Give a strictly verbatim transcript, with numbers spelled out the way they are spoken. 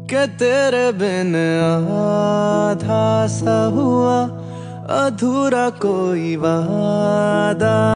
कि तेरे बिन आधा सा हुआ अधूरा कोई वादा।